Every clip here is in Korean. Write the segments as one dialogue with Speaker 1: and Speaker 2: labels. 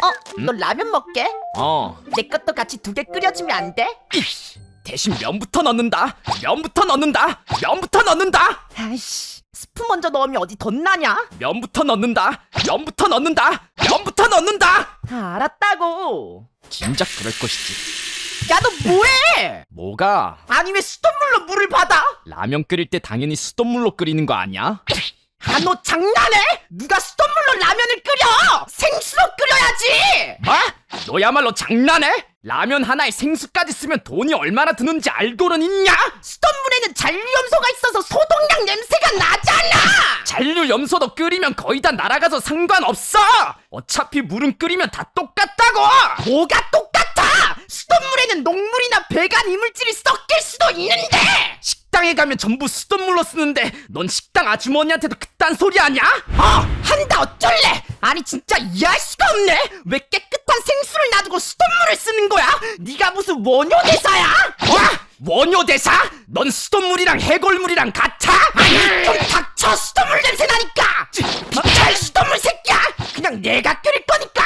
Speaker 1: 너 라면 먹게? 내 것도 같이 2개 끓여주면 안 돼?
Speaker 2: 이씨, 대신 면부터 넣는다. 면부터 넣는다. 면부터 넣는다.
Speaker 1: 아이씨, 스프 먼저 넣으면 어디 덧나냐?
Speaker 2: 면부터 넣는다. 면부터 넣는다. 면부터 넣는다.
Speaker 1: 알았다고.
Speaker 2: 진작 그럴 것이지.
Speaker 1: 야, 너 뭐해?
Speaker 2: 뭐가?
Speaker 1: 아니 왜 수돗물로 물을 받아?
Speaker 2: 라면 끓일 때 당연히 수돗물로 끓이는 거 아니야?
Speaker 1: 아, 너 장난해? 누가 수돗물로 라면을 끓여? 생수로 끓여야지.
Speaker 2: 뭐? 너야말로 장난해? 라면 하나에 생수까지 쓰면 돈이 얼마나 드는지 알고는 있냐?
Speaker 1: 수돗물에는 잔류염소가 있어서 소독약 냄새가 나잖아.
Speaker 2: 잔류염소도 끓이면 거의 다 날아가서 상관없어. 어차피 물은 끓이면 다 똑같다고.
Speaker 1: 뭐가 똑같아? 수돗물에는 녹물이나 배관 이물질이 섞일 수도 있는데.
Speaker 2: 식당에 가면 전부 수돗물로 쓰는데 넌 식당 아주머니한테도 그딴 소리 하냐?
Speaker 1: 한다 어쩔래? 아니 진짜 이해할 수가 없네. 왜 깨끗한 생수를 놔두고 수돗물을 쓰는 거야? 네가 무슨 원효대사야?
Speaker 2: 원효대사? 넌 수돗물이랑 해골물이랑 같아?
Speaker 1: 아니 좀 닥쳐. 수돗물 냄새 나니까. 비탈 수돗물 새끼야. 그냥 내가 끓일 거니까.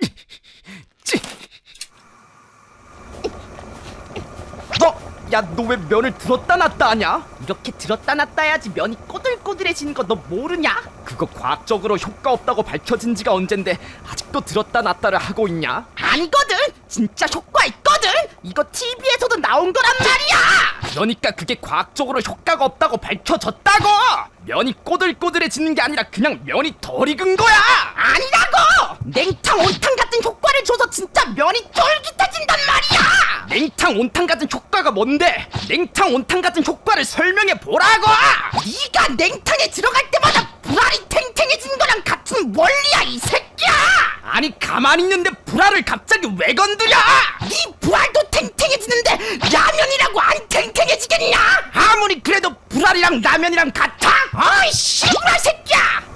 Speaker 2: 야, 너 왜 면을 들었다 놨다 하냐?
Speaker 1: 이렇게 들었다 놨다 해야지 면이 꼬들꼬들해지는 거 너 모르냐?
Speaker 2: 그거 과학적으로 효과 없다고 밝혀진 지가 언젠데 아직도 들었다 놨다를 하고 있냐?
Speaker 1: 아니거든. 진짜 효과 있거든. 이거 TV에서도 나온 거란 말이야.
Speaker 2: 그러니까 그게 과학적으로 효과가 없다고 밝혀졌다고! 면이 꼬들꼬들해지는 게 아니라 그냥 면이 덜 익은 거야!
Speaker 1: 아니라고! 냉탕 온탕 같은 효과를 줘서 진짜 면이 쫄깃해진단 말이야.
Speaker 2: 냉탕 온탕 같은 효과가 뭔데? 냉탕 온탕 같은 효과를 설명해 보라고!
Speaker 1: 네가 냉탕에 들어갈 때마다 불알이 탱탱해지는 거랑 같은 원리야 이 새끼야.
Speaker 2: 아니 가만히 있는데 불알을 갑자기 왜 건드려!
Speaker 1: 네 불알도 탱탱해지는데 라면이라고 안 탱탱해지겠냐?
Speaker 2: 아무리 그래도 불알이랑 라면이랑 같아?
Speaker 1: 어이 씨발 새끼야.